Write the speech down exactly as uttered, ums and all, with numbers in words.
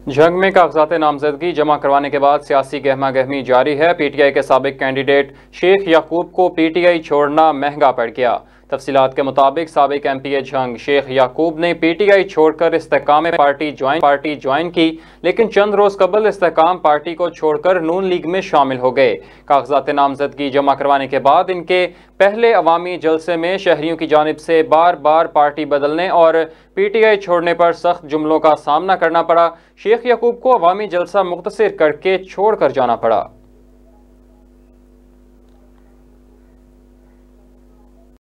जंग में कागजात नामजदगी जमा करवाने के बाद सियासी गहमा गहमी जारी है। पीटीआई के साबिक कैंडिडेट शेख याकूब को पीटीआई छोड़ना महंगा पड़ गया। तफसीलात के मुताबिक साबिक एम पी ए जंग शेख याकूब ने पीटीआई छोड़कर Istehkam party join party join की, लेकिन चंद रोज कबल इस्तेकाम पार्टी को छोड़कर नून लीग में शामिल हो गए। कागजात नामजदगी जमा करवाने के बाद इनके पहले अवामी जलसे में शहरियों की जानिब से बार बार पार्टी बदलने और पीटीआई छोड़ने पर सख्त जुमलों का सामना करना पड़ा। शेख याकूब को अवामी जलसा मुख्तसर करके छोड़कर जाना पड़ा।